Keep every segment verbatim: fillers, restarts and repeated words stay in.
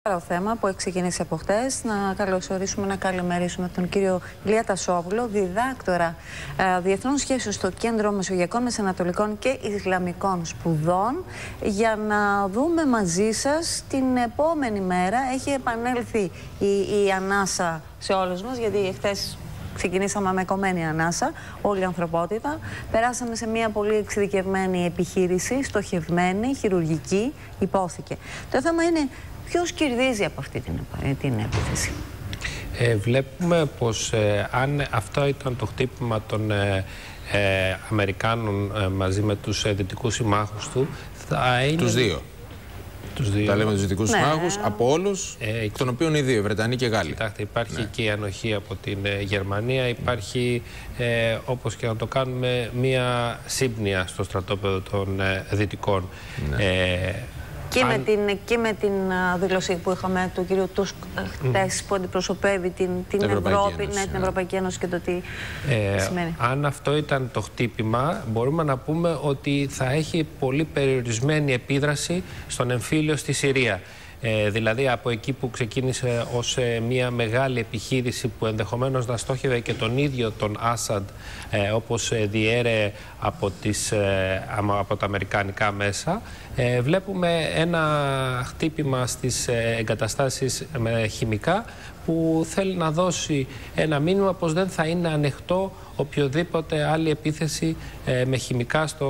Το θέμα που έχει ξεκινήσει από χτες, να καλωσορίσουμε, να καλημερίσουμε τον κύριο Ηλία Τασόπουλο, διδάκτορα ε, διεθνών σχέσεων στο Κέντρο Μεσογειακών, Μεσανατολικών και Ισλαμικών Σπουδών, για να δούμε μαζί σας την επόμενη μέρα. Έχει επανέλθει η, η ανάσα σε όλους μας, γιατί χτες ξεκινήσαμε με κομμένη ανάσα, όλη η ανθρωπότητα. Περάσαμε σε μια πολύ εξειδικευμένη επιχείρηση, στοχευμένη, χειρουργική, υπόθηκε. Το θέμα είναι ποιος κερδίζει από αυτή την, την επίθεση. Ε, βλέπουμε πως ε, αν αυτό ήταν το χτύπημα των ε, ε, Αμερικάνων ε, μαζί με τους ε, δυτικούς συμμάχους του, θα είναι... Τους δύο. Τους δύο. Τα λέμε τους δυτικούς ναι. συμμάχους, από όλους, ε, εκ των οποίων οι δύο, Βρετανοί και Γάλλοι. Κοιτάξτε, υπάρχει ναι. και η ανοχή από την ε, Γερμανία, υπάρχει, ε, όπως και να το κάνουμε, μία σύμπνοια στο στρατόπεδο των ε, δυτικών. Ναι. Ε, Και, αν... με την, και με την δήλωση που είχαμε του κ. Τούσκ χτες, mm. που αντιπροσωπεύει την, την, Ευρώπη, Ένωση, ναι, την Ευρωπαϊκή Ένωση και το τι ε, σημαίνει. Αν αυτό ήταν το χτύπημα, μπορούμε να πούμε ότι θα έχει πολύ περιορισμένη επίδραση στον εμφύλιο στη Συρία. Ε, δηλαδή από εκεί που ξεκίνησε ως ε, μια μεγάλη επιχείρηση που ενδεχομένως να στόχευε και τον ίδιο τον Άσαντ, ε, όπως ε, διέρεε από, τις, ε, από τα αμερικανικά μέσα, ε, βλέπουμε ένα χτύπημα στις ε, εγκαταστάσεις με χημικά που θέλει να δώσει ένα μήνυμα πως δεν θα είναι ανοιχτό οποιοδήποτε άλλη επίθεση ε, με χημικά στο,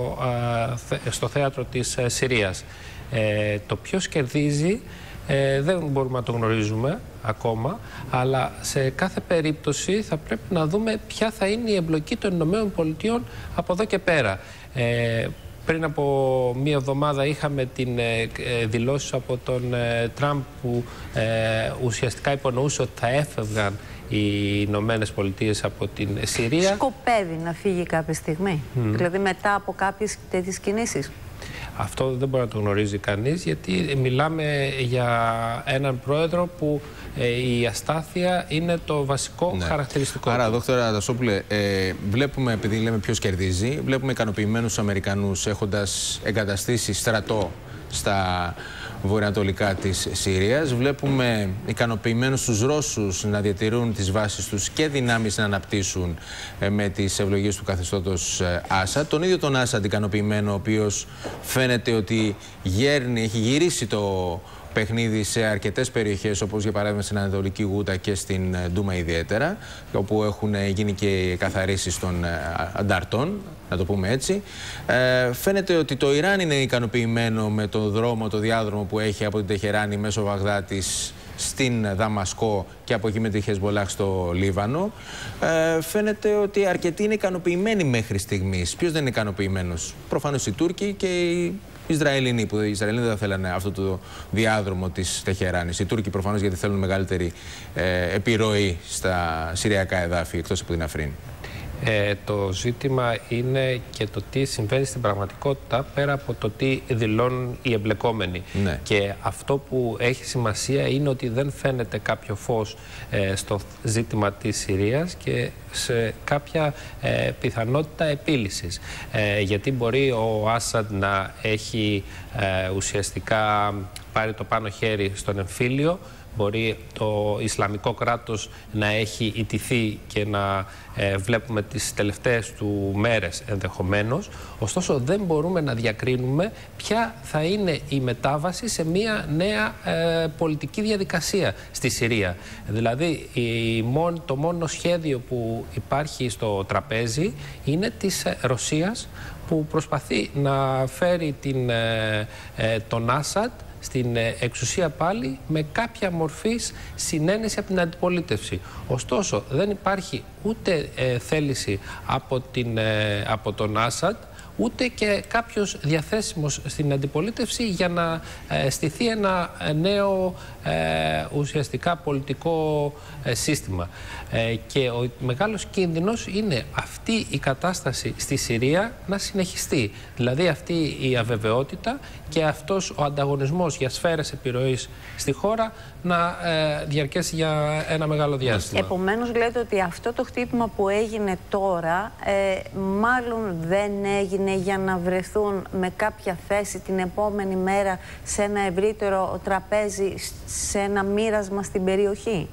ε, στο θέατρο της ε, Συρίας. Ε, το ποιος κερδίζει ε, δεν μπορούμε να το γνωρίζουμε ακόμα, αλλά σε κάθε περίπτωση θα πρέπει να δούμε ποια θα είναι η εμπλοκή των Ηνωμένων Πολιτειών από εδώ και πέρα. Ε, πριν από μία εβδομάδα είχαμε την ε, δηλώσεις από τον ε, Τραμπ που ε, ουσιαστικά υπονοούσε ότι θα έφευγαν οι Ηνωμένες Πολιτείες από την Συρία. Σκοπεύει να φύγει κάποια στιγμή, mm. δηλαδή μετά από κάποιες τέτοιες κινήσεις. Αυτό δεν μπορεί να το γνωρίζει κανείς, γιατί μιλάμε για έναν πρόεδρο που ε, η αστάθεια είναι το βασικό ναι. χαρακτηριστικό. Άρα, δόκτωρα Τασόπουλε, ε, βλέπουμε, επειδή λέμε ποιος κερδίζει, βλέπουμε ικανοποιημένους Αμερικανούς έχοντας εγκαταστήσει στρατό στα βορειοανατολικά της Συρίας. Βλέπουμε ικανοποιημένους τους Ρώσους να διατηρούν τις βάσεις τους και δυνάμεις να αναπτύσσουν ε, με τις ευλογίες του καθεστώτος ε, Άσαντ. Τον ίδιο τον Άσαντ ικανοποιημένο, ο οποίος φαίνεται ότι γέρνει, έχει γυρίσει το παιχνίδι σε αρκετές περιοχές, όπως για παράδειγμα στην Ανατολική Γούτα και στην Ντούμα ιδιαίτερα, όπου έχουν γίνει και καθαρίσεις των ανταρτών, να το πούμε έτσι. Ε, φαίνεται ότι το Ιράν είναι ικανοποιημένο με το δρόμο, το διάδρομο που έχει από την Τεχεράνη μέσω Βαγδάτης στην Δαμασκό και από εκεί με τη Χεσμολάχ στο Λίβανο. Ε, φαίνεται ότι αρκετοί είναι ικανοποιημένοι μέχρι στιγμής. Ποιος δεν είναι ικανοποιημένος? Προφανώς οι Τούρκοι και οι Ισραηλινοί, που οι Ισραηλινοί δεν θα θέλανε αυτό το διάδρομο της Τεχεράνης. Οι Τούρκοι προφανώς γιατί θέλουν μεγαλύτερη ε, επιρροή στα συριακά εδάφη εκτός από την Αφρίν. Ε, το ζήτημα είναι και το τι συμβαίνει στην πραγματικότητα πέρα από το τι δηλώνουν οι εμπλεκόμενοι. Ναι. Και αυτό που έχει σημασία είναι ότι δεν φαίνεται κάποιο φως ε, στο ζήτημα της Συρίας και σε κάποια ε, πιθανότητα επίλυσης. Ε, γιατί μπορεί ο Άσαντ να έχει ε, ουσιαστικά πάρει το πάνω χέρι στον εμφύλιο, μπορεί το Ισλαμικό κράτος να έχει ιτηθεί και να ε, βλέπουμε τις τελευταίες του μέρες ενδεχομένως. Ωστόσο δεν μπορούμε να διακρίνουμε ποια θα είναι η μετάβαση σε μια νέα ε, πολιτική διαδικασία στη Συρία. Δηλαδή η, το μόνο σχέδιο που υπάρχει στο τραπέζι είναι της Ρωσίας, που προσπαθεί να φέρει την, ε, ε, τον Άσαντ στην εξουσία πάλι με κάποια μορφής συνένεση από την αντιπολίτευση. Ωστόσο δεν υπάρχει ούτε ε, θέληση από, την, ε, από τον Άσαντ, ούτε και κάποιος διαθέσιμος στην αντιπολίτευση για να ε, στηθεί ένα νέο ε, ουσιαστικά πολιτικό ε, σύστημα. Ε, και ο μεγάλος κίνδυνος είναι αυτή η κατάσταση στη Συρία να συνεχιστεί. Δηλαδή αυτή η αβεβαιότητα και αυτός ο ανταγωνισμός για σφαίρες επιρροής στη χώρα να ε, διαρκέσει για ένα μεγάλο διάστημα. Επομένως λέτε ότι αυτό το χτύπημα που έγινε τώρα ε, μάλλον δεν έγινε είναι για να βρεθούν με κάποια θέση την επόμενη μέρα σε ένα ευρύτερο τραπέζι, σε ένα μοίρασμα στην περιοχή?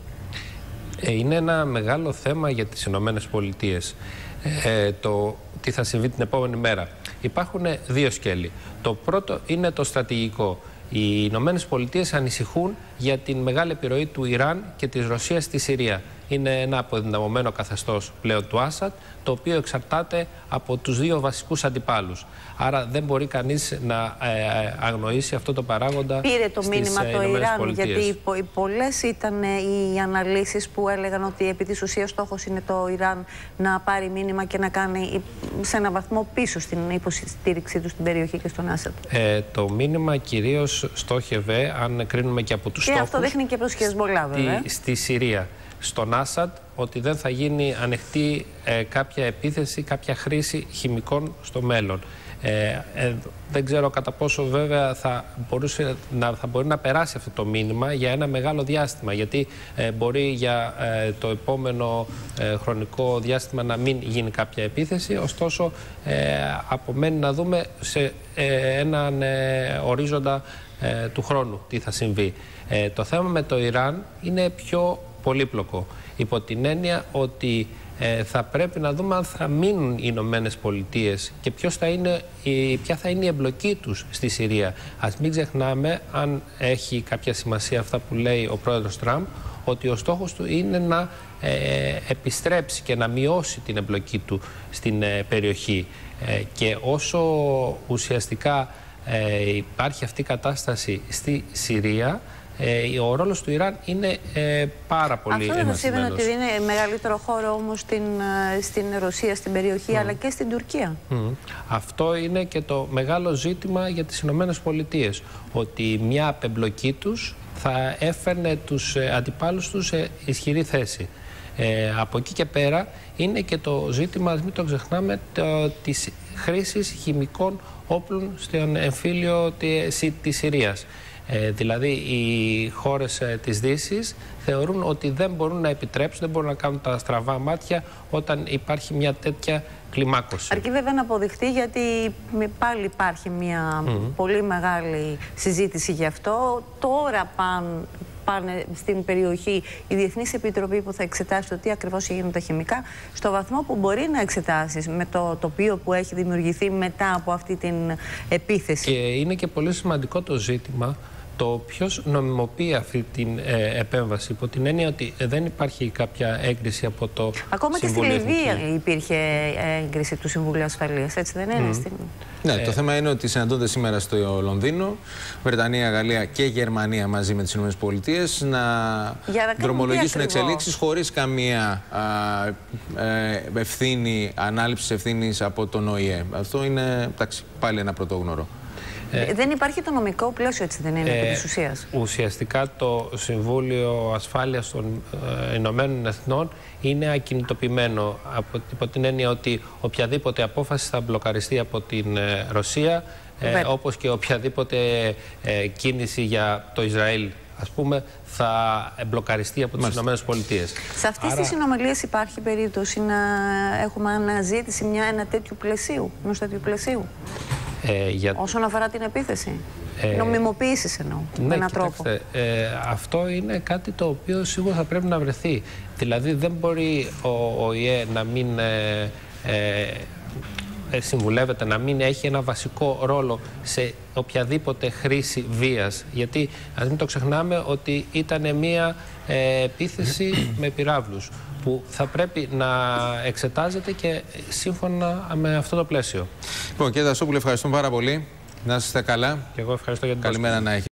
Είναι ένα μεγάλο θέμα για τις Ηνωμένες Πολιτείες. Ε, το τι θα συμβεί την επόμενη μέρα. Υπάρχουν δύο σκέλη. Το πρώτο είναι το στρατηγικό. Οι Ηνωμένες Πολιτείες ανησυχούν για την μεγάλη επιρροή του Ιράν και της Ρωσίας στη Συρία. Είναι ένα αποδυναμωμένο καθεστώς πλέον του Άσαντ, το οποίο εξαρτάται από τους δύο βασικούς αντιπάλους. Άρα δεν μπορεί κανείς να ε, αγνοήσει αυτό το παράγοντα. Πήρε το στις, μήνυμα ε, το Ιράν, Πολιτείες. γιατί πολλές ήταν οι αναλύσεις που έλεγαν ότι επί της ουσίας στόχος είναι το Ιράν να πάρει μήνυμα και να κάνει σε έναν βαθμό πίσω στην υποστήριξή του στην περιοχή και στον Άσαντ. Ε, το μήνυμα κυρίως στόχευε, αν κρίνουμε και από τους και στόχους, αυτό δείχνει και προς Χεσμολά, βέβαια. Στη, στη Συρία. Στον Άσαντ, ότι δεν θα γίνει ανοιχτή ε, κάποια επίθεση, κάποια χρήση χημικών στο μέλλον. Ε, ε, δεν ξέρω κατά πόσο βέβαια θα, μπορούσε να, θα μπορεί να περάσει αυτό το μήνυμα για ένα μεγάλο διάστημα, γιατί ε, μπορεί για ε, το επόμενο ε, χρονικό διάστημα να μην γίνει κάποια επίθεση, ωστόσο ε, απομένει να δούμε σε ε, έναν ε, ορίζοντα ε, του χρόνου τι θα συμβεί. Ε, το θέμα με το Ιράν είναι πιο πολύπλοκο, υπό την έννοια ότι ε, θα πρέπει να δούμε αν θα μείνουν οι Ηνωμένες Πολιτείες και ποιος θα είναι, η, ποια θα είναι η εμπλοκή τους στη Συρία. Ας μην ξεχνάμε, αν έχει κάποια σημασία αυτά που λέει ο πρόεδρος Τραμπ, ότι ο στόχος του είναι να ε, επιστρέψει και να μειώσει την εμπλοκή του στην ε, περιοχή. Ε, και όσο ουσιαστικά ε, υπάρχει αυτή η κατάσταση στη Συρία, Ε, ο ρόλος του Ιράν είναι ε, πάρα πολύ ενισχυμένος. Αυτό δεν σημαίνει ότι είναι μεγαλύτερο χώρο όμως στην, στην Ρωσία, στην περιοχή, mm. αλλά και στην Τουρκία. Mm. Αυτό είναι και το μεγάλο ζήτημα για τις Ηνωμένες Πολιτείες. Ότι μια απεμπλοκή τους θα έφερνε τους αντιπάλους τους σε ισχυρή θέση. Ε, από εκεί και πέρα είναι και το ζήτημα, ας μην το ξεχνάμε, το, της χρήσης χημικών όπλων στον εμφύλιο της, της Συρίας. Ε, δηλαδή οι χώρες ε, της Δύσης θεωρούν ότι δεν μπορούν να επιτρέψουν, δεν μπορούν να κάνουν τα στραβά μάτια όταν υπάρχει μια τέτοια κλιμάκωση. Αρκεί βέβαια να αποδειχτεί, γιατί πάλι υπάρχει μια mm-hmm. πολύ μεγάλη συζήτηση γι' αυτό. Τώρα πάνε, πάνε στην περιοχή η Διεθνής Επιτροπή που θα εξετάσει το τι ακριβώς έγινε τα χημικά, στο βαθμό που μπορεί να εξετάσει με το τοπίο που έχει δημιουργηθεί μετά από αυτή την επίθεση. Και είναι και πολύ σημαντικό το ζήτημα το ποιος νομιμοποιεί αυτή την ε, επέμβαση, υπό την έννοια ότι δεν υπάρχει κάποια έγκριση από το Ακόμα Συμβούλιο και στη Λιβύη Εθνική. υπήρχε έγκριση του Συμβουλίου Ασφαλείας, έτσι δεν είναι? Mm. Στην... Ναι, ε... το θέμα είναι ότι συναντώνται σήμερα στο Λονδίνο Βρετανία, Γαλλία και Γερμανία μαζί με τις ΗΠΑ να, να δρομολογήσουν εξελίξεις χωρίς καμία α, ε, ευθύνη, ανάληψη ευθύνης από τον Ο Η Ε. Αυτό είναι, εντάξει, πάλι ένα πρωτόγνωρο. Ε, δεν υπάρχει το νομικό πλαίσιο, έτσι δεν είναι, επί της ουσίας? Ουσιαστικά το Συμβούλιο Ασφάλειας των ε, Ηνωμένων Εθνών είναι ακινητοποιημένο από, υπό την έννοια ότι οποιαδήποτε απόφαση θα μπλοκαριστεί από την ε, Ρωσία, ε, όπως και οποιαδήποτε ε, κίνηση για το Ισραήλ, ας πούμε, θα μπλοκαριστεί από τις Ηνωμένες Πολιτείες. Σε αυτές Άρα... τις συνομιλίες υπάρχει περίπτωση να έχουμε αναζήτηση μια, ένα τέτοιου πλαισίου, ενός τέτοιου πλαισίου? Ε, για... Όσον αφορά την επίθεση, ε... νομιμοποίησης εννοώ, ναι, με έναν τρόπο. Ε, αυτό είναι κάτι το οποίο σίγουρα θα πρέπει να βρεθεί. Δηλαδή δεν μπορεί ο Ο Η Ε να μην ε, ε, συμβουλεύεται, να μην έχει ένα βασικό ρόλο σε οποιαδήποτε χρήση βίας. Γιατί ας μην το ξεχνάμε ότι ήταν μια ε, επίθεση με πυράβλους, που θα πρέπει να εξετάζεται και σύμφωνα με αυτό το πλαίσιο. Λοιπόν, κύριε Τασόπουλε, ευχαριστούμε πάρα πολύ. Να είστε καλά. Και εγώ ευχαριστώ για την Καλημέρα να έχετε.